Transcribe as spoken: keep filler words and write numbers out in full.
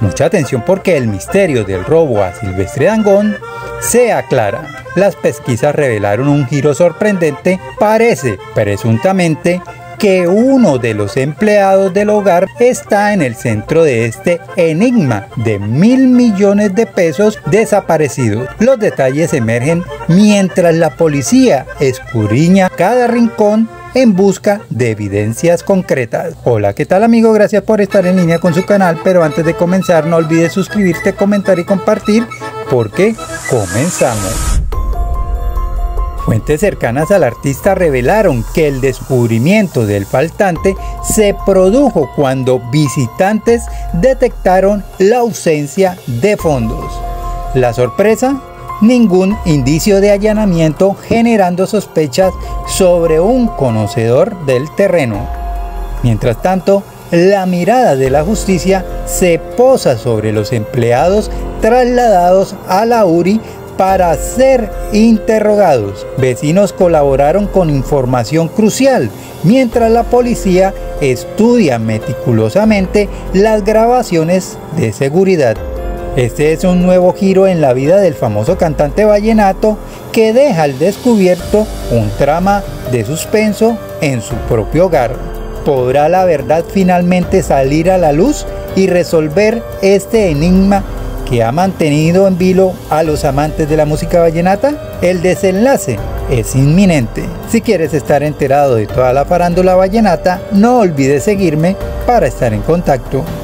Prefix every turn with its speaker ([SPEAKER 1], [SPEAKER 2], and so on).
[SPEAKER 1] Mucha atención porque el misterio del robo a Silvestre Dangond se aclara. Las pesquisas revelaron un giro sorprendente. Parece, presuntamente, que uno de los empleados del hogar está en el centro de este enigma de mil millones de pesos desaparecidos. Los detalles emergen mientras la policía escudriña cada rincón en busca de evidencias concretas. Hola, ¿qué tal amigo? Gracias por estar en línea con su canal, pero antes de comenzar no olvides suscribirte, comentar y compartir porque comenzamos. Fuentes cercanas al artista revelaron que el descubrimiento del faltante se produjo cuando visitantes detectaron la ausencia de fondos. La sorpresa: ningún indicio de allanamiento, generando sospechas sobre un conocedor del terreno. Mientras tanto, la mirada de la justicia se posa sobre los empleados trasladados a la U R I para ser interrogados. Vecinos colaboraron con información crucial, mientras la policía estudia meticulosamente las grabaciones de seguridad. Este es un nuevo giro en la vida del famoso cantante vallenato que deja al descubierto un trama de suspenso en su propio hogar. ¿Podrá la verdad finalmente salir a la luz y resolver este enigma que ha mantenido en vilo a los amantes de la música vallenata? El desenlace es inminente. Si quieres estar enterado de toda la farándula vallenata, no olvides seguirme para estar en contacto.